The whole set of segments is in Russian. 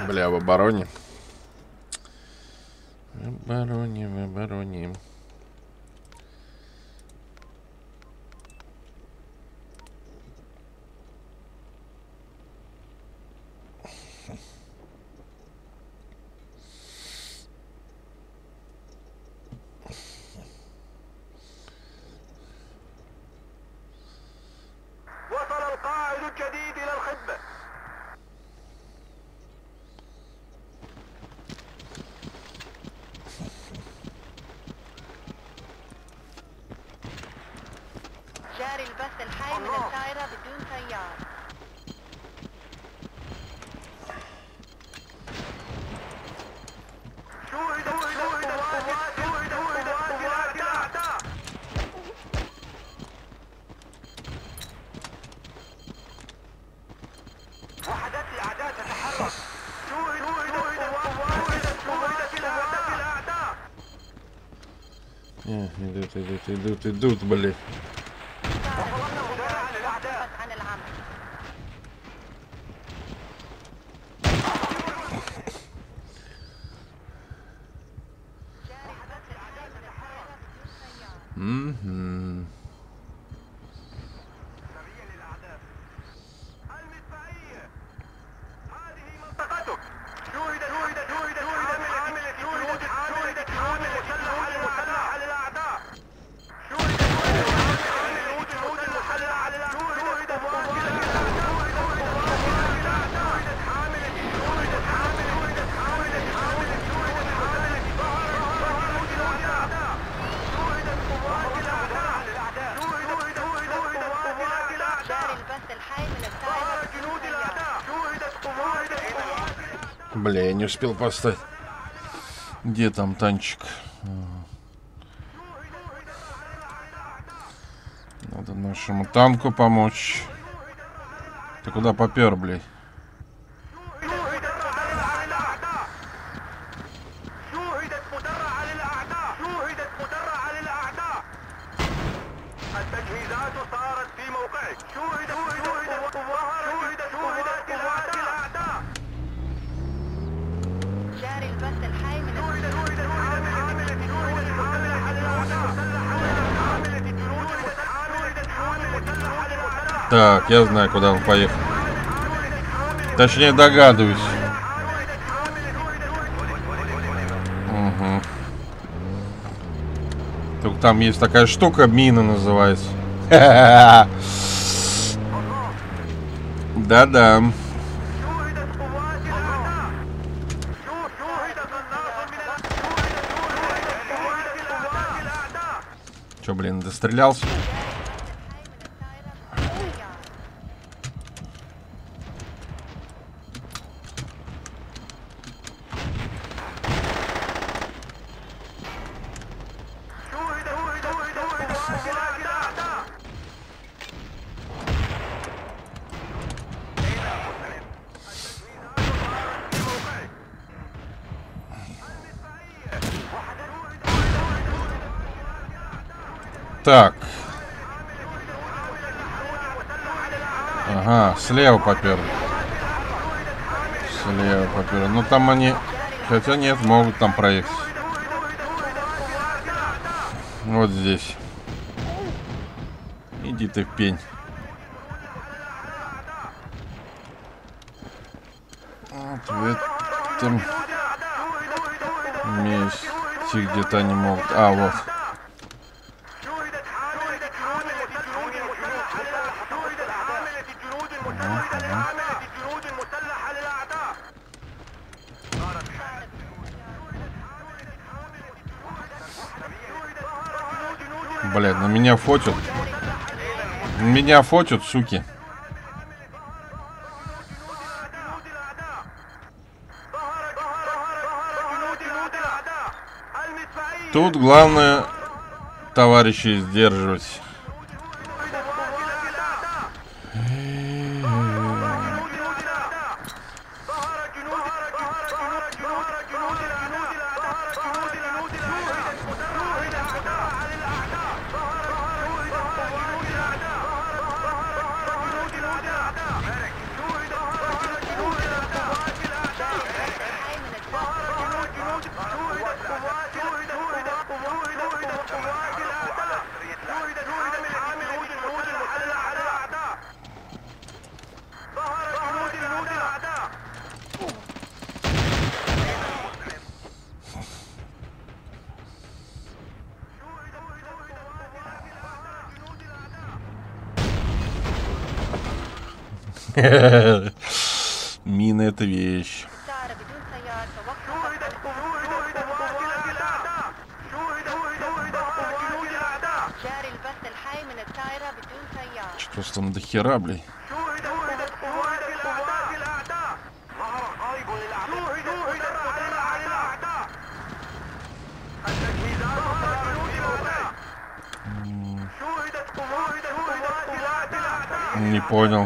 Бля, в обороне. В обороне, в обороне. جاري البث الحي من الطائرة بدون طيار. وحدات الأعداء تتحرك. Идут, блин. عن العمل. Бля, я не успел поставить. Где там танчик? Надо нашему танку помочь. Ты куда попер, блядь? Так, я знаю, куда он поехал. Точнее, догадываюсь. Угу. Только там есть такая штука, мина называется. Да-да. Че, блин, дострелялся? Так. Ага, слева попер. Слева попер. Ну там они... Хотя нет, могут там проехать. Вот здесь. Иди ты в пень. Вот в этом месте где-то они могут... А, вот. Блядь, на меня фотят. Меня фотят, суки. Тут главное, товарищи, сдерживать. Мина это вещь. سيارة بدون سيار توقفت. شوهدت قوات الأعداء. جنود الأعداء. جاري البث الحي من الطائرة بدون سيار. Что ж там до хера, блядь? شوهدت قوات الأعداء. ظهر قائد للأعداء. شوهدت على الأعداء. التجهيزات صارت في موقع. شوهدت قوات الأعداء. Не понял.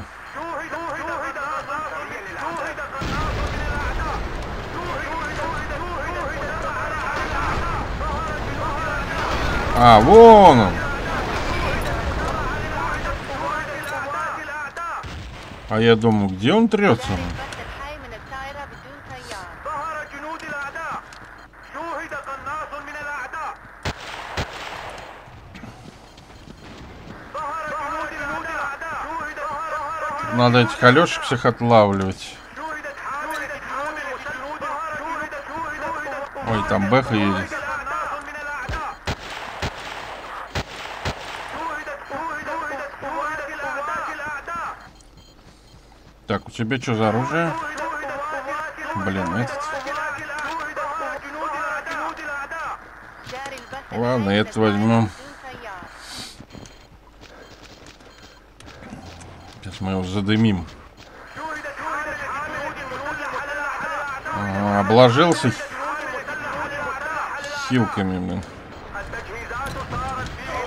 А, вон он. А я думаю, где он трется? جاري البث الحي من الطائرة بدون سيار. ظهر جنود الأعداء. شوهد قناص من الأعداء. ظهر جنود الأعداء. Надо этих Алешек всех отлавливать. شوهدت حاملة جنود Ой, там Бэха едет. قناص من الأعداء. شوهدت قوات الأعداء. Так, у тебя что за оружие? Блин, этот. جاري البث Ладно, الحي من это возьмем. الطائرة بدون سيار. Сейчас мы его задымим. Ага, обложился хилками, блин. التجهيزات صارت فيهم.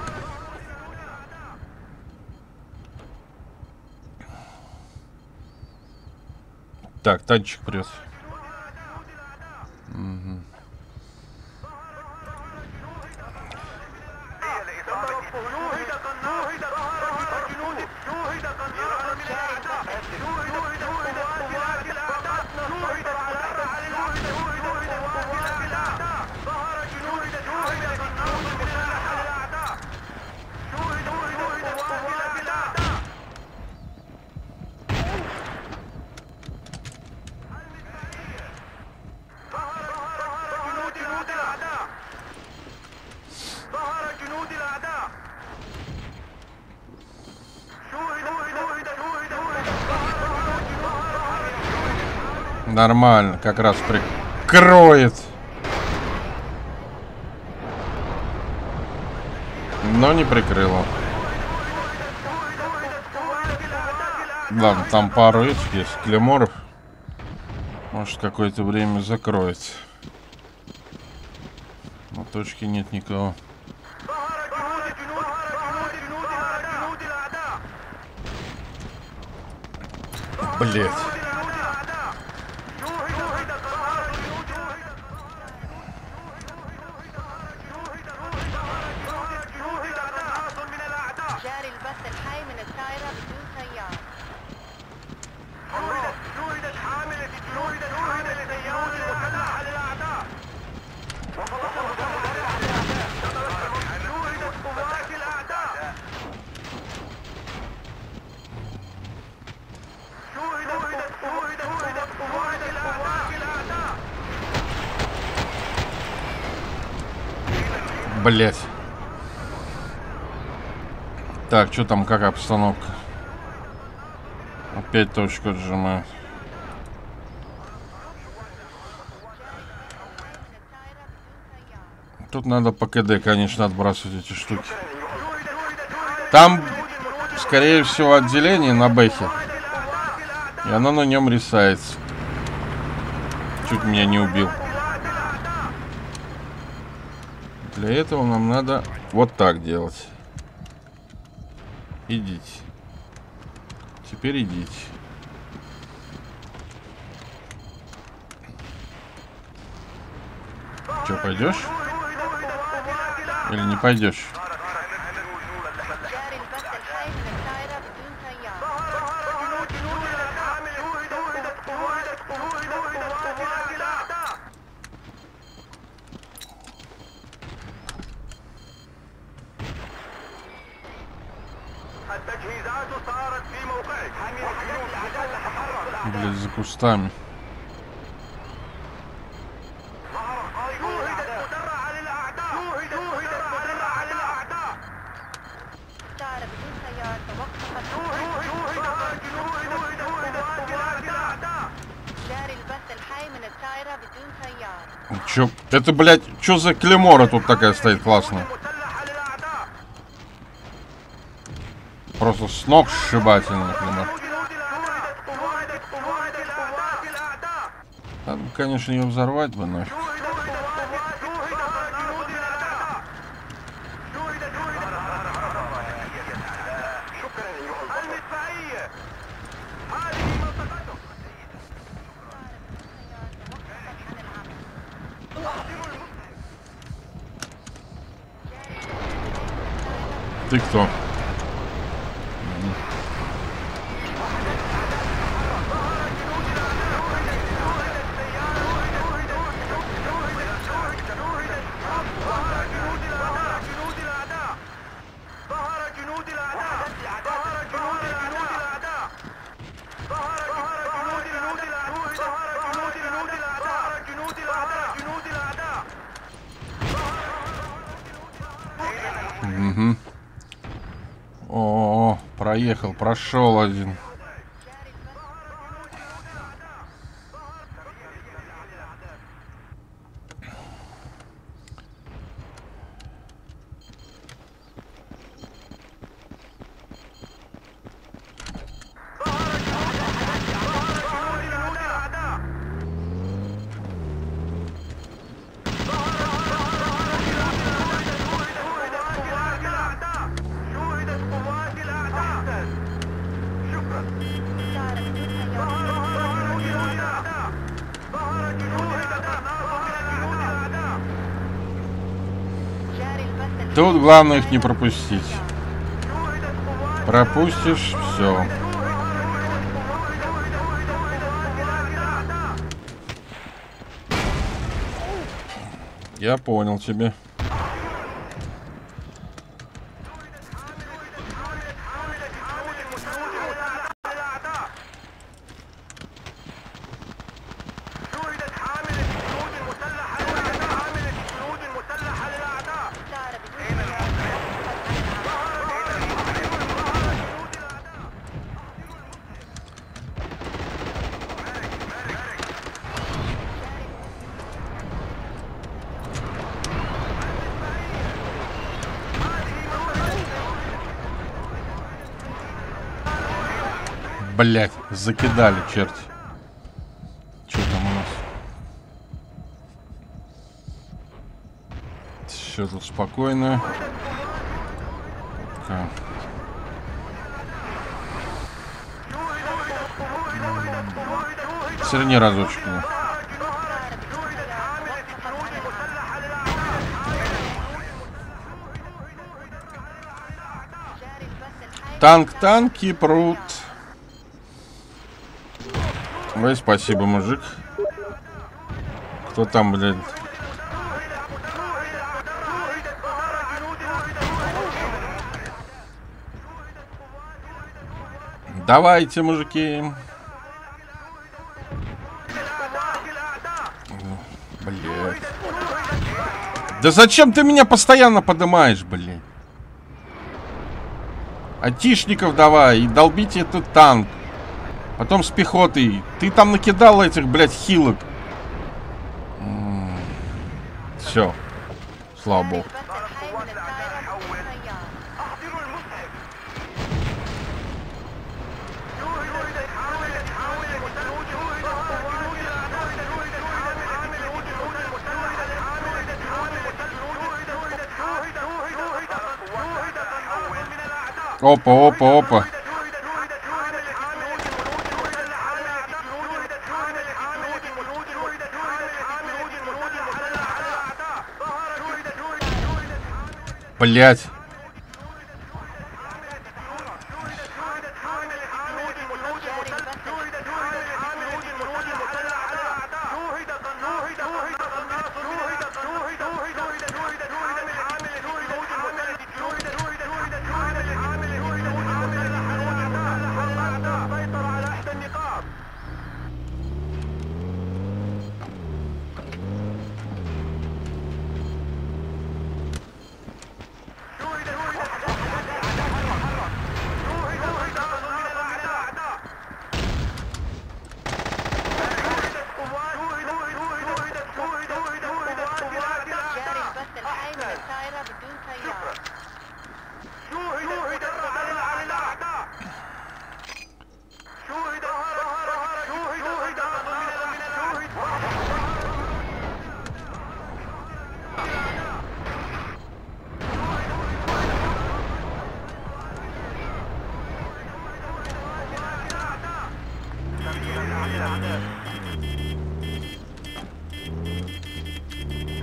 Так, танчик прет. Нормально, как раз прикроет. Но не прикрыло. Ладно, там пару этих есть клеморов. Может, какое-то время закроет. На точке нет никого. Блять. جاري البث الحي من الطائرة بدون سيار. شوهدت حاملة جنود اليهود المسلحة للأعداء. شوهدت قوات الأعداء. شوهدت قوات الأعداء. Блять. Так, что там, какая обстановка? Опять точку отжимают. Тут надо по КД, конечно, отбрасывать эти штуки. Там, скорее всего, отделение на Бэхе. И оно на нем рисается. Чуть меня не убил. Для этого нам надо вот так делать. Идите. Теперь идите. Че, пойдешь? Или не пойдешь? جاري البث الحي من الطائرة بدون سيار. التجهيزات صارت في موقعك. Блять, за кустами. شوهدت مدرعة للأعداء. طائرة بدون سيار توقفت. شوهدت البث الحي من الطائرة بدون طيار. Чё? Это, блядь, чё за клемора тут такая стоит классная? مسلحة للأعداء. Просто с ног сшибательная клемор. قوات الأعداء. Надо, конечно, ее взорвать бы нафиг. المدفعية. هذه منطقتهم. Ты кто? Угу. О, проехал, прошел один. Тут главное их не пропустить. Пропустишь, все. Я понял тебя. Блять, закидали, черти. Что там у нас? Все тут спокойно. Сверни разочек. Танки прут. Ой, спасибо, мужик. Кто там, блядь? Давайте, мужики. Блядь. Да зачем ты меня постоянно поднимаешь, блядь? Атишников давай и долбите этот танк. Потом с пехотой. Ты там накидал этих, блядь, хилок. Все. Слава богу. Опа, опа, опа. Блять.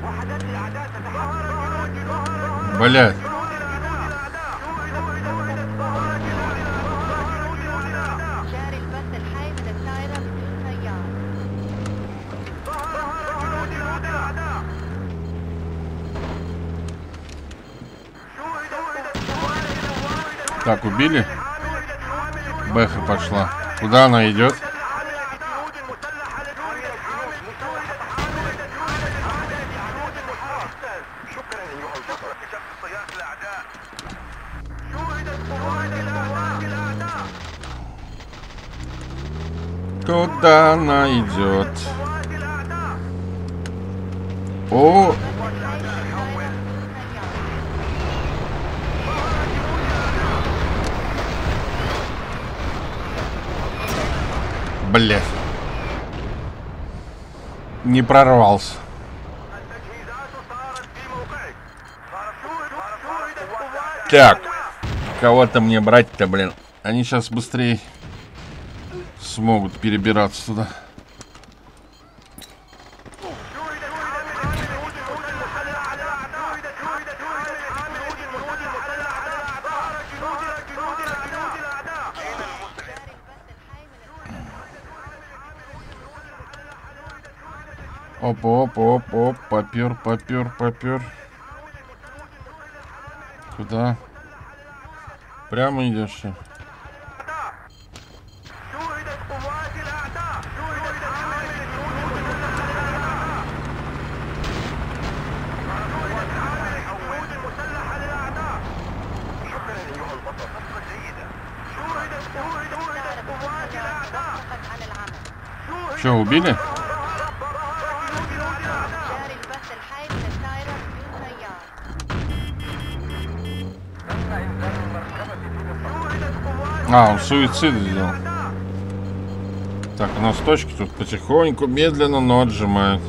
Блядь. جاري البث الحي من الطائرة بدون طيار. Так, убили? Бэха пошла. Куда она идет? Куда она идет? О! Блядь. Не прорвался. Так. Кого-то мне брать-то, блин. Они сейчас быстрее смогут перебираться туда. Оп, попер. Куда? Прямо идешь? Что, убили? جاري البث الحي من الطائرة بدون طيار. А, он суицид сделал. Так, у нас точки тут потихоньку, медленно, но отжимают.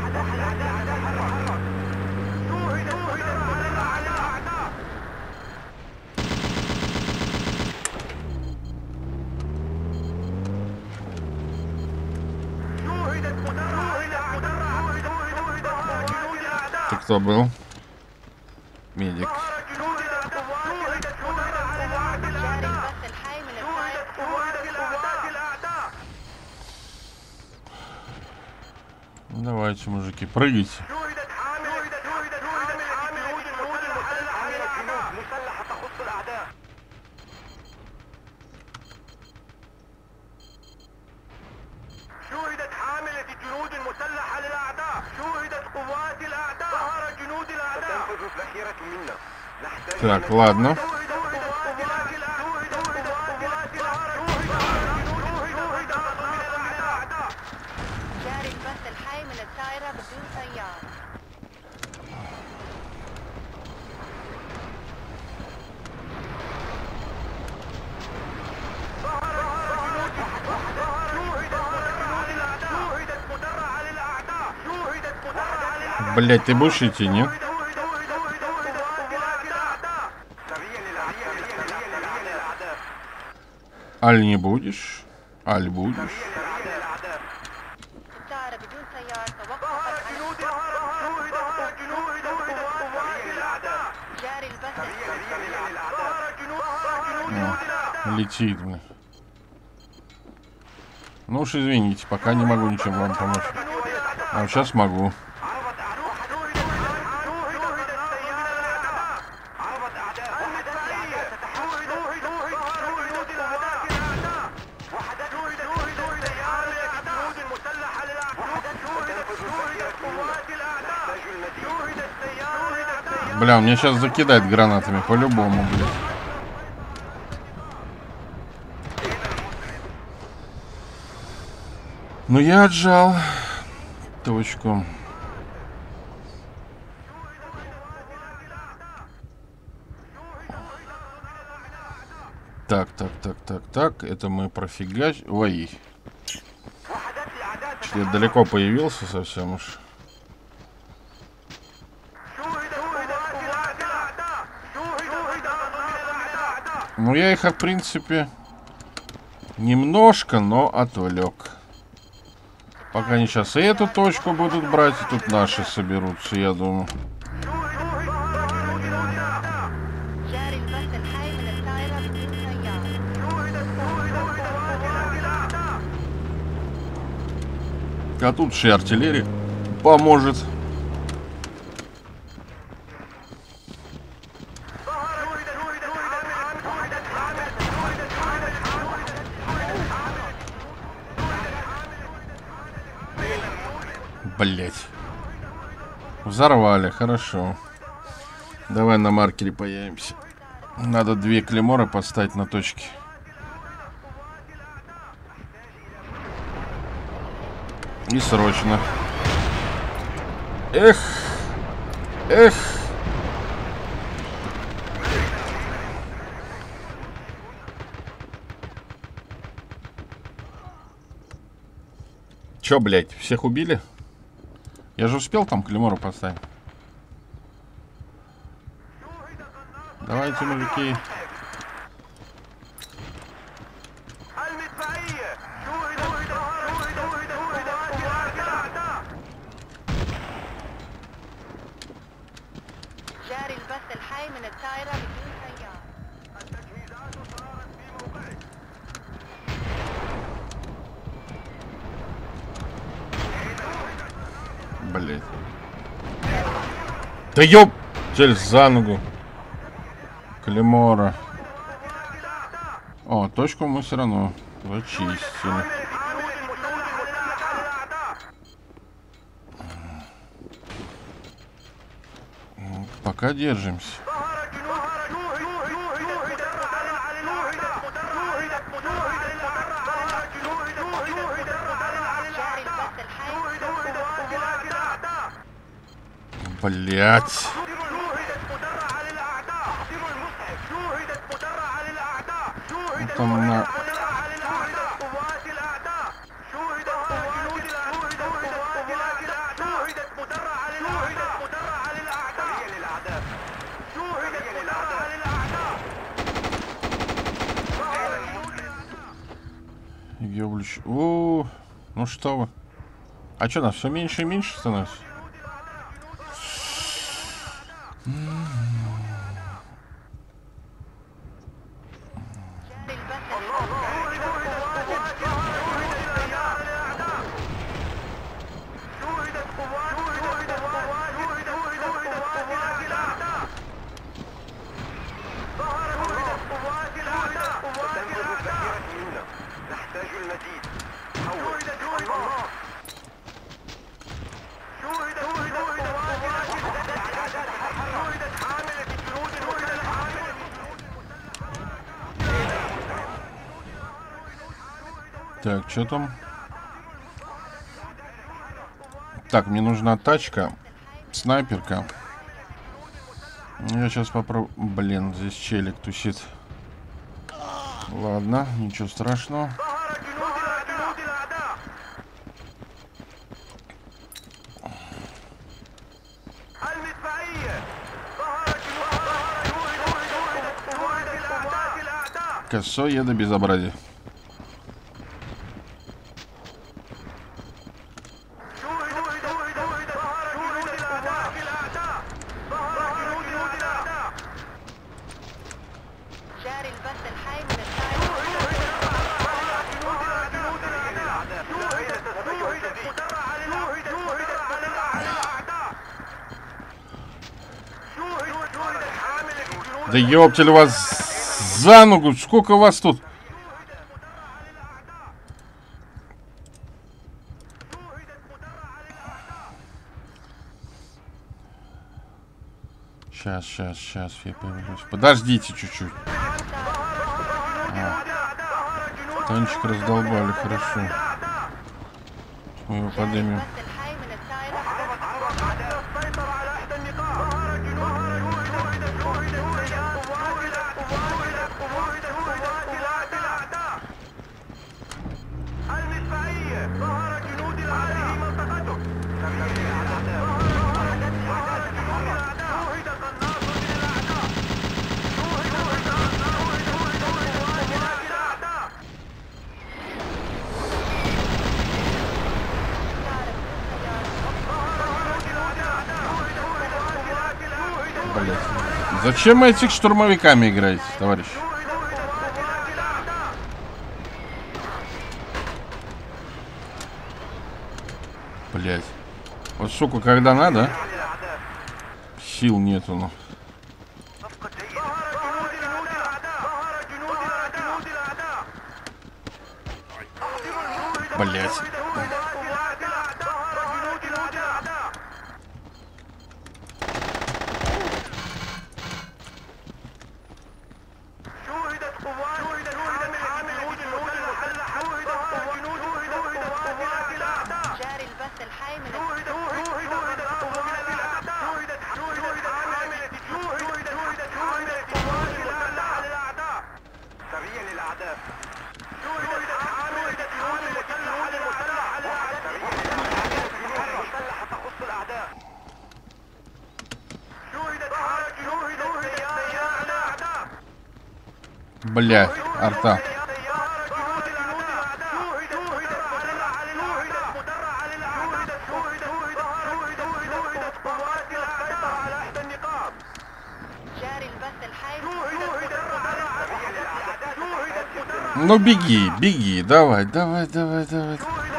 Ты кто был? Медик. جاري البث الحي من الطائرة. Ну, давайте, мужики, прыгайте. شوهدت حاملة الجنود المسلحة للأعداء. شوهدت قوات الأعداء. ظهر جنود الأعداء. تنفذ الذخيرة منا. نحتاج. Так, ладно. جاري البث الحي من الطائرة بدون طيار. Блять, ты будешь идти, нет? Аль не будешь? Аль будешь? الطائرة بدون طيار توقفت عن جاري البث Летит, блин. Ну уж извините, пока не могу ничем вам помочь. А сейчас могу. Бля, он меня сейчас закидает гранатами, по-любому, блядь. Ну я отжал точку. Так. Это мы профигач. Ой. Что я далеко появился совсем уж. Ну я их, в принципе, немножко, но отвлек. Пока они сейчас и эту точку будут брать, и тут наши соберутся, я думаю. جاري البث الحي من الطائرة بدون طيار. А тут же и артиллерия поможет. Блять. Взорвали, хорошо. Давай на маркере появимся. Надо 2 клеймора поставить на точке. И срочно. Эх. Эх. Чё, блядь, всех убили? Я же успел там клеймору поставить. Давайте, мужики. جاري البث الحي من الطائرة بدون طيار. Блять. Да ёп! Цель за ногу. Клеймора. О, точку мы все равно зачистили. Пока держимся. جاري البث الحي. Блять. Там на... Ёблищ. О, ну что вы? А что, нас все меньше и меньше становится? Так, что там? Так, мне нужна тачка, снайперка. Я сейчас попробую... Блин, здесь челик тусит. Ладно, ничего страшного. Косое до безобразия. جاري البث الحي من الطائرة. Да ёптель вас за ногу, сколько вас тут? Сейчас, я появлюсь. Подождите чуть-чуть. Танчик раздолбали, хорошо. Мы его поднимем. البث الحي من الطائرة. Блять. Зачем этих штурмовиками играете, товарищ? Блять. Вот, сука, когда надо, сил нету, ну. Блять. Бля, арта. Ну беги, беги, давай, давай, давай, давай.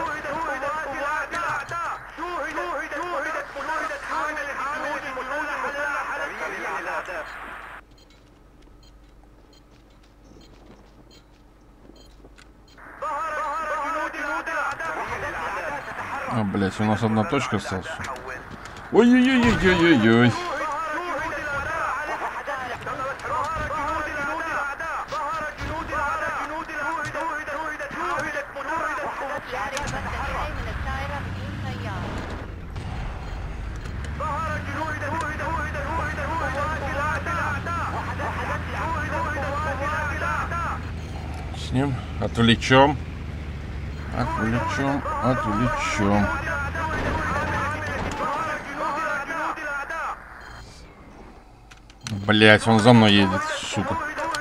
А, блять, у нас одна точка осталась. Ой-ой-ой-ой-ой-ой-ой. С ним отвлечем. Отвлечем, отвлечем. Блять, он за мной едет, сука.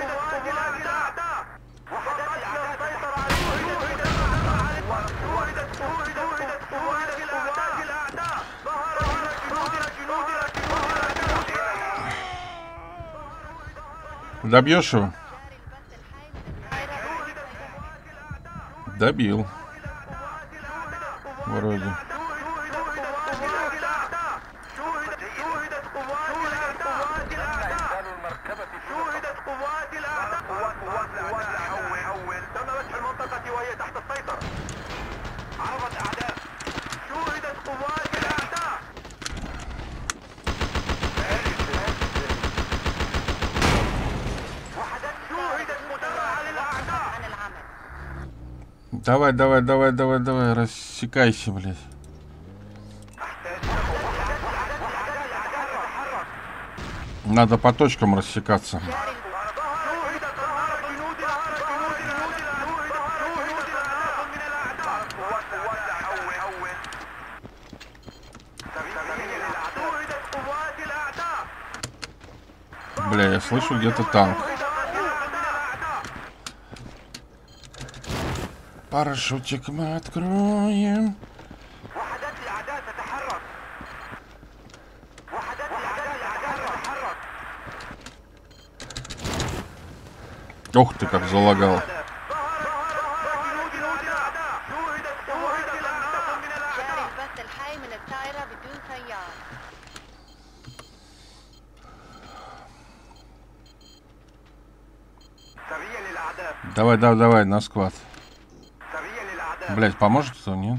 Добьешь его? Добил. Вроде. Давай, давай, давай, давай, давай, рассекайся, блядь. Надо по точкам рассекаться. Бля, я слышу где-то танк. Парашютик мы откроем. Ух ты, как залагал. Давай, давай, давай, на склад. Блять, поможет кто, нет?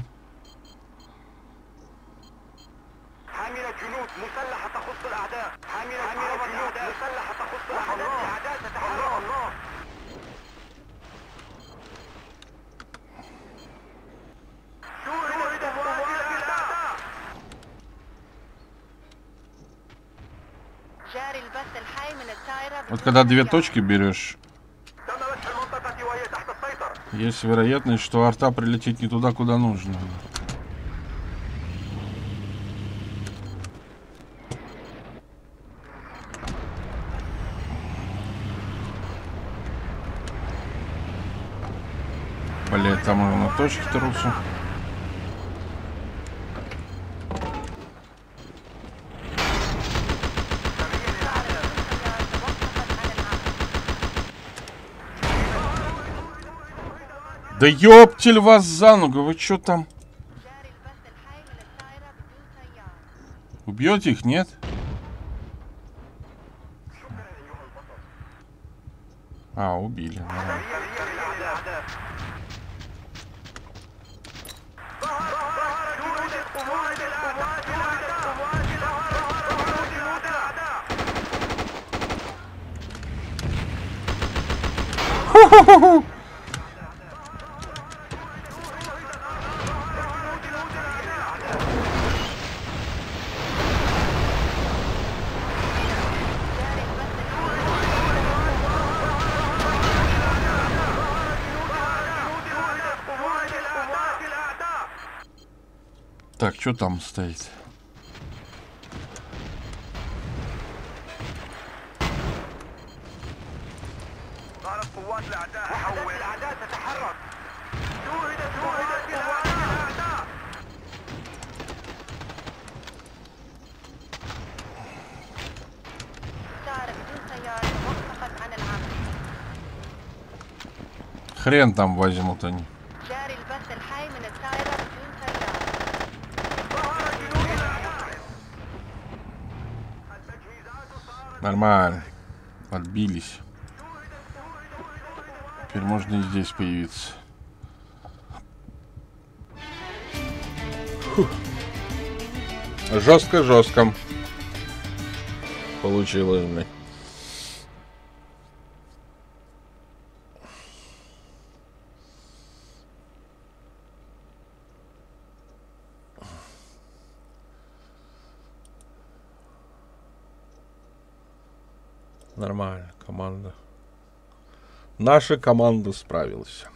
Вот когда две точки берешь, есть вероятность, что арта прилетит не туда, куда нужно. Блять, там уже на точке трутся. Да ёптель вас за ногу, вы чё там? جاري البث الحي من الطائرة بدون طيار. Убьете их, нет? А, убили. Нормально. Так, что там стоит? ظهرت قوات الاعداء حول الاعداء تتحرك. شوهدت قوات الاعداء. الطائرة بدون طيار توقفت عن العمل. Хрен там возьмут они. جاري البث الحي من الطائرة بدون طيار. ظهر جنود الاعداء. التجهيزات صارت. Нормально. Отбились. Теперь можно и здесь появиться. Жестко-жестко. Получилось, блядь. Нормально, команда. Наша команда справилась.